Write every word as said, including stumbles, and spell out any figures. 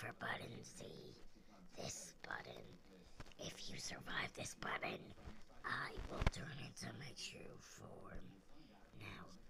for button Z. This button. If you survive this button, I will turn into my true form. Now,